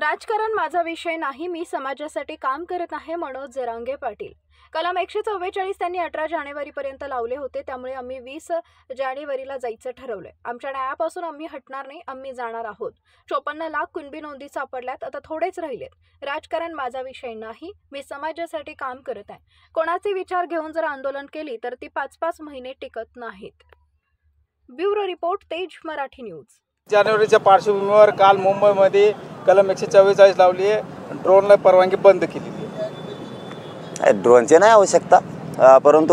राजकारण माझा विषय नाही, मी समाजासाठी काम करत आहे, मनोज जरांगे पाटील। कलम 144 त्यांनी 18 जानेवारीपर्यंत लावले होते, त्यामुळे आम्ही 20 जानेवारीला जायचं ठरवलंय। आमच्या न्यायापासून आम्ही हटणार नाही, आम्ही जाणार आहोत। 54 लाख कुणबी नोंदी सापडल्यात, आता थोडेच राहिलेत। राजकारण माझा विषय नाही, मी समाजासाठी काम करत आहे। कोणाचे विचार घेऊन जर आंदोलन केली तर ती 5-5 महिने टिकत नाहीत। ब्युरो रिपोर्ट, तेज मराठी न्यूज। जानेवारीच्या पार्श्वभूमीवर काल मुंबईमध्ये कलम 144 लावली आहे, ड्रोनला परवानगी बंद केली आहे। ड्रोनची नाही आवश्यकता, परंतु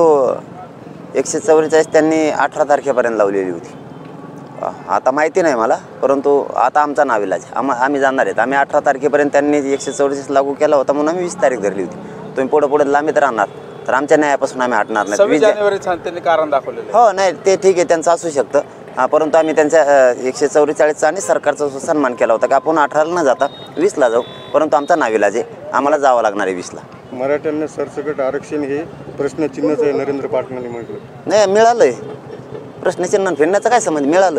144 त्यांनी 18 तारखेपर्यंत लावलेली होती। आता माहिती नाही मला, परंतु आता आमचा नाविलाज आम्ही जाणार आहेत। आम्ही 18 तारखेपर्यंत त्यांनी 144 लागू केला होता, म्हणून आम्ही 20 तारीख धरली होती। तुम्ही पुढे लांबीत राहणार तर आमच्या न्यायापासून आम्ही हटणार नाही। 26 जानेवारी त्यांनी कारण दाखवलेलं हो, नाही ते ठीक आहे, त्यांचं असू शकतं, परंतु आम्ही त्यांच्या 144चा आणि सरकारचा सन्मान केला होता की आपण 18ला न जाता 20ला जाऊ, परंतु आमचा नाविलाज आहे, आम्हाला जावं लागणार आहे 20ला। मराठ्यांना सरसकट आरक्षण हे प्रश्नचिन्हच आहे, नरेंद्र पाटलांनी म्हटलं। नाही, मिळालंय प्रश्नचिन्ह फिरण्याचं काय संबंध, मिळालं।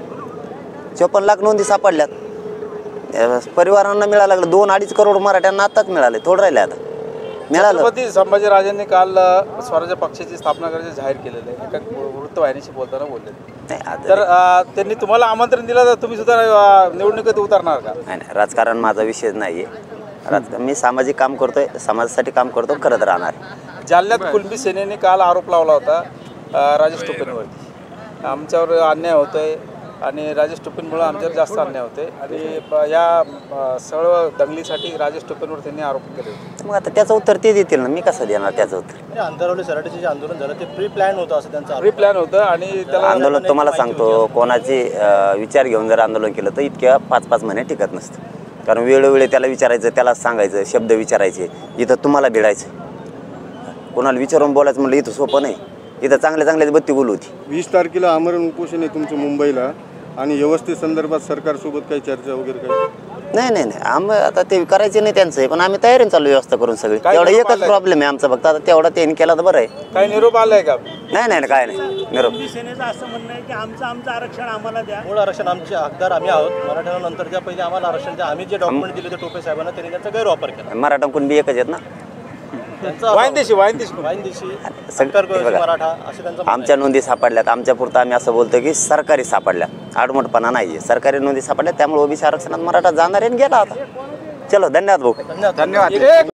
54 लाख नोंदी सापडल्यात, परिवारांना मिळायला लागलं। 2-2.5 करोड मराठ्यांना आताच मिळाले, थोडं राहिले आता मिळालं। छत्रपती संभाजीराजांनी काल स्वराज्य पक्षाची स्थापना करायचे जाहीर केलेलं आहे, एका वृत्तवाहिनीशी बोलताना बोलले। तर त्यांनी तुम्हाला आमंत्रण दिलं तर तुम्ही सुद्धा निवडणुकीत उतरणार का? नाही, राजकारण माझा विषय नाही आहे। मी सामाजिक काम करतोय, समाजासाठी काम करतो, करत राहणार। जालन्यात कुणबी सेनेने काल आरोप लावला होता राजेश टोपेंवरती, आमच्यावर अन्याय होतोय आणि राजेश टोपेंमुळे आमच्यावर जास्त अन्याय होते आणि या सर्व दंगलीसाठी राजेश टोपेंवर त्यांनी आरोप केले होते। मग आता त्याचं उत्तर ते देतील ना, मी कसं देणार त्याचं उत्तर? अंतरवली सराटीचे जे आंदोलन झालं ते प्री प्लॅन होतं असं त्यांचं प्री प्लॅन होतं आणि त्याला आंदोलन तुम्हाला सांगतो, कोणाचे विचार घेऊन जर आंदोलन केलं तर इतक्या 5-5 महिने टिकत नसतं। कारण वेळोवेळी त्याला विचारायचं, त्याला सांगायचं, शब्द विचारायचे, इथं तुम्हाला भिडायचं, कोणाला विचारून बोलायचं म्हणलं इथं सोपं नाही, इथं चांगल्या बत्ती बोलू होती। 20 तारखेला आमरण उपोषण आहे तुमचं मुंबईला, आणि व्यवस्थे संदर्भात सरकारसोबत काही चर्चा वगैरे काही? नाही, आम्ही आता ते करायचे नाही त्यांचं, पण आम्ही तयारीने चालू व्यवस्था करून सगळी। तेवढा एकच प्रॉब्लेम आहे आमचा फक्त, आता तेवढा त्यांनी केला तर बरं आहे। काही निरोप आलाय का? नाही, काय नाही निरोप। सेनेचं असं म्हणणं आहे की आमचं आरक्षण आम्हाला द्या। मूळ आरक्षण आमचे हकदार आम्ही आहोत, मराठ्यांना नंतरच्या पहिले आम्हाला आरक्षण द्या। आम्ही जे डॉक्युमेंट दिले ते टोपे साहेबांना, त्यांनी त्यांचा गैरवापर केला। मराठा कुणबी एकच आहेत ना, वाईनदेशी मराठा असे त्यांचं आमच्या नोंदी सापडल्यात। आमच्या पुरतं आम्ही असं बोलतो की सरकारी सापडल्या, आडमटपणा नाही, सरकारी नोंदी सापडल्या, त्यामुळे ओबीसी आरक्षणात मराठा जाणार आहे, गेला आता। चलो, धन्यवाद भाऊ, धन्यवाद।